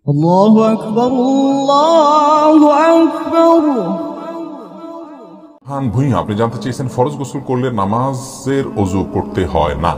আল্লাহু আকবার, আল্লাহু আকবার। হান ভুঁইয়া আপনি জানতে চেয়েছেন ফরজ গোসল করলে নামাজের ওযু করতে হয় না,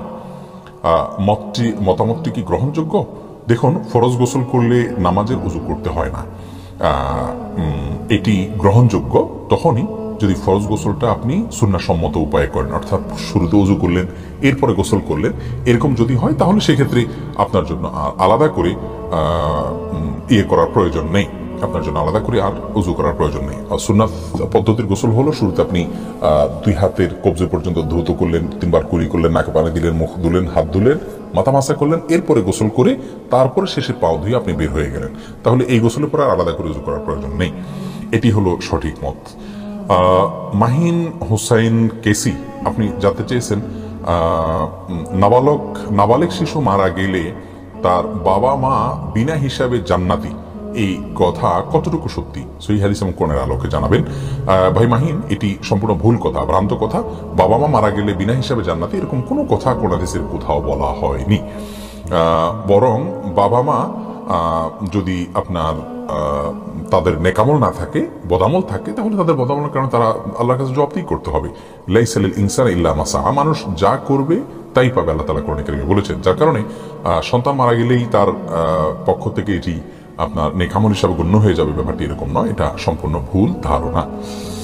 মতামতটি কি গ্রহণযোগ্য? দেখুন, ফরজ গোসল করলে নামাজের ওযু করতে হয় না, এটি গ্রহণযোগ্য তখনই যদি ফরজ গোসলটা আপনি সুন্নাহসম্মত উপায়ে করেন, অর্থাৎ শুরুতে ওযু করলেন এরপরে গোসল করলেন, এরকম যদি হয় তাহলে সেক্ষেত্রে আপনার জন্য আলাদা করে করার প্রয়োজন নেই, আপনার জন্য আলাদা করে আর ওযু করার প্রয়োজন নেই। সুন্নাত পদ্ধতির গোসল হলো শুরুতে আপনি দুই হাতের কবজি পর্যন্ত ধৌত করলেন, 3 বার কুলি করলেন, নাকে পানি দিলেন, মুখ ধুলেন, হাত ধুলেন, মাথা মাসা করলেন, এরপরে গোসল করে তারপরে শেষে পাও ধুয়ে আপনি বের হয়ে গেলেন। তাহলে এই গোসলের পর আর আলাদা করে ওযু করার প্রয়োজন নেই, এটি হলো সঠিক মত। মাহিন হোসাইন কেসি আপনি জানতে চেয়েছেন নাবালেক শিশু মারা গেলে তার বাবা মা বিনা হিসাবে জান্নাতি, এই কথা কতটুকু সত্যি? সহিহ হাদিস এবং কোরআনের আলোকে জানাবেন। ভাই মাহিন, এটি সম্পূর্ণ ভুল কথা, ভ্রান্ত কথা। বাবা মা মারা গেলে বিনা হিসাবে জান্নাতি এরকম কোনো কথা কোরআন হাদিসের কোথাও বলা হয়নি। বরং বাবা মা যদি আপনার তাদের নেকামল না থাকে, বদামল থাকে, তাহলে তাদের বদামলের কারণে তারা আল্লাহর কাছে জবাবদিহি করতে হবে। লাইসা লিল ইনসানি ইল্লা মা সাআ, মানুষ যা করবে তাই পাবে, আল্লাহ তাআলা কোরআনে কারিমে বলেছেন। যার কারণে সন্তান মারা গেলেই তার পক্ষ থেকে এটি আপনার নেকামল হিসাবে গণ্য হয়ে যাবে, ব্যাপারটি এরকম নয়, এটা সম্পূর্ণ ভুল ধারণা।